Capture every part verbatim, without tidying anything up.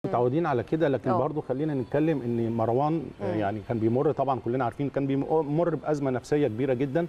متعودين على كده، لكن أوه. برضو خلينا نتكلم ان مروان مم. يعني كان بيمر، طبعا كلنا عارفين كان بيمر بازمه نفسيه كبيره جدا،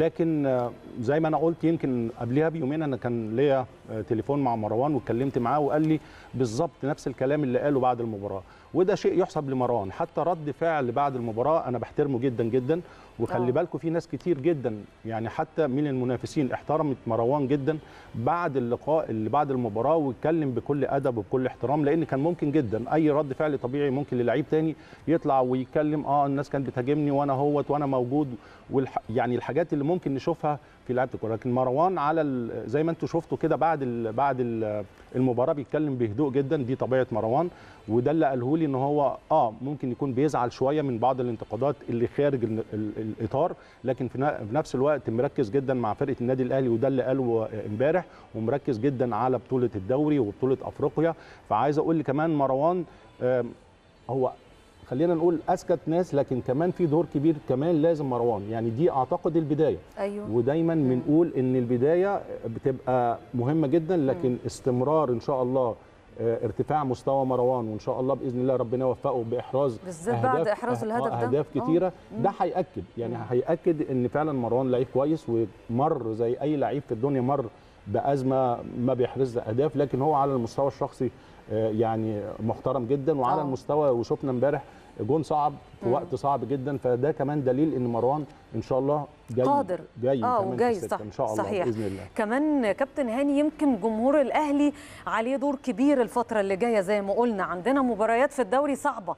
لكن زي ما انا قلت يمكن قبلها بيومين انا كان ليا تليفون مع مروان واتكلمت معاه وقال لي بالظبط نفس الكلام اللي قاله بعد المباراه، وده شيء يحسب لمروان. حتى رد فعل بعد المباراه انا بحترمه جدا جدا، وخلي بالكم في ناس كتير جدا يعني حتى من المنافسين احترمت مروان جدا بعد اللقاء اللي بعد المباراه، واتكلم بكل ادب وبكل احترام، لان كان ممكن جدا اي رد فعل طبيعي ممكن للعيب تاني يطلع ويتكلم اه الناس كانت بتهاجمني وانا هوت وانا موجود، والح... يعني الحاجات اللي ممكن نشوفها في لعيبه الكوره. لكن مروان على ال... زي ما انتم شفتوا كده بعد ال... بعد ال... المباراه بيتكلم بهدوء جدا، دي طبيعه مروان، وده اللي قاله لي ان هو اه ممكن يكون بيزعل شويه من بعض الانتقادات اللي خارج ال... ال... الاطار، لكن في نفس الوقت مركز جدا مع فرقه النادي الاهلي، وده اللي قاله امبارح، ومركز جدا على بطوله الدوري وبطوله افريقيا. فعايز اقول لي كمان مروان آه هو خلينا نقول اسكت ناس، لكن كمان في دور كبير كمان لازم مروان، يعني دي اعتقد البدايه. ايوه ودايما بنقول ان البدايه بتبقى مهمه جدا، لكن استمرار ان شاء الله ارتفاع مستوى مروان، وان شاء الله باذن الله ربنا يوفقه باحراز بالذات بعد احراز الهدف ده اهداف كتيره، ده هياكد يعني هياكد ان فعلا مروان لعيب كويس، ومر زي اي لعيب في الدنيا مر بازمه ما بيحرز اهداف، لكن هو على المستوى الشخصي يعني محترم جدا، وعلى أوه. المستوى وشفنا امبارح جون صعب في مم. وقت صعب جدا، فده كمان دليل ان مروان ان شاء الله جاي قادر جاي اه وجاي صح ان شاء الله صحيح. باذن الله. كمان كابتن هاني يمكن جمهور الاهلي عليه دور كبير الفتره اللي جايه، زي ما قلنا عندنا مباريات في الدوري صعبه،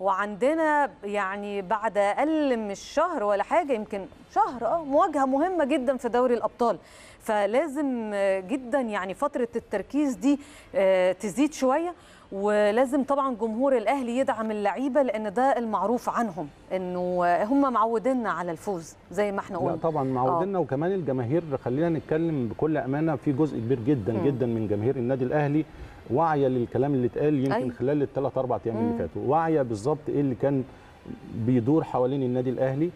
وعندنا يعني بعد اقل من شهر ولا حاجه يمكن شهر اه مواجهه مهمه جدا في دوري الابطال، فلازم جدا يعني فتره التركيز دي تزيد شويه، ولازم طبعا جمهور الاهلي يدعم اللعيبه، لان ده المعروف عنهم انه هم معوديننا على الفوز زي ما احنا قلنا. لا طبعا معوديننا، وكمان الجماهير خلينا نتكلم بكل امانه في جزء كبير جدا مم. جدا من جماهير النادي الاهلي واعيه للكلام اللي اتقال يمكن أي. خلال الثلاث اربع ايام اللي فاتوا، واعيه بالظبط ايه اللي كان بيدور حوالين النادي الاهلي.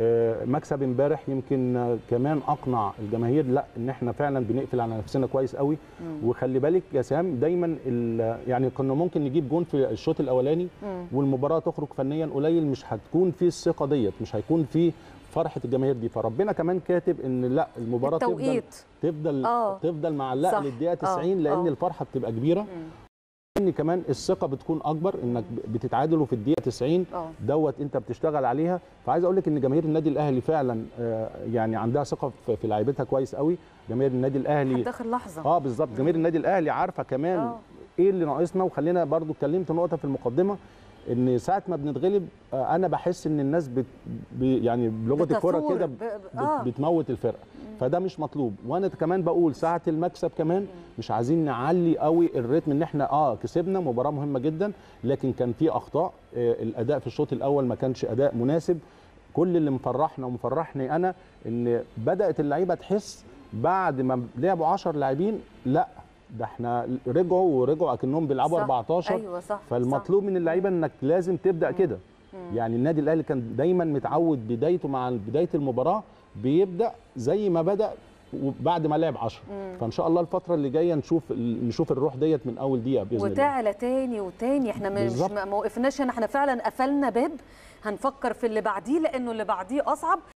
مكسب امبارح يمكن كمان اقنع الجماهير لا ان احنا فعلا بنقفل على نفسنا كويس قوي. مم. وخلي بالك يا سام دايما يعني كنا ممكن نجيب جون في الشوط الاولاني مم. والمباراه تخرج فنيا قليل، مش هتكون في الثقه ديت، مش هيكون في فرحه الجماهير دي، فربنا كمان كاتب ان لا المباراه تفضل تفضل أوه. تفضل معلقه للدقيقه تسعين لان أوه. الفرحه بتبقى كبيره. مم. ان كمان الثقه بتكون اكبر انك بتتعادلوا في الدقيقه تسعين دوت انت بتشتغل عليها. فعايز اقول لك ان جماهير النادي الاهلي فعلا يعني عندها ثقه في لعيبتها كويس قوي. جماهير النادي الاهلي لحد اخر لحظه اه بالظبط، جماهير النادي الاهلي عارفه كمان أوه. ايه اللي ناقصنا. وخلينا برضو اتكلمت نقطه في المقدمه ان ساعه ما بنتغلب انا بحس ان الناس بت يعني بلغه الكوره كده ب... آه. بتموت الفرقه، فده مش مطلوب. وانا كمان بقول ساعه المكسب كمان مش عايزين نعلي قوي الريتم، ان احنا اه كسبنا مباراه مهمه جدا، لكن كان في اخطاء. آه الاداء في الشوط الاول ما كانش اداء مناسب. كل اللي مفرحنا ومفرحني انا ان بدات اللعيبه تحس بعد ما لعبوا عشرة لاعبين لا ده احنا رجعوا ورجعوا اكنهم بيلعبوا أربعتاشر. أيوة صح فالمطلوب صح. من اللعيبه انك لازم تبدا كده. يعني النادي الاهلي كان دايما متعود بدايته مع بدايه المباراه بيبدا زي ما بدا وبعد ما لعب عشرة، فان شاء الله الفتره اللي جايه نشوف نشوف الروح ديت من اول دقيقه باذن الله. وتعلى تاني وتاني، احنا مش ما وقفناش هنا، احنا فعلا قفلنا باب، هنفكر في اللي بعديه لانه اللي بعديه اصعب.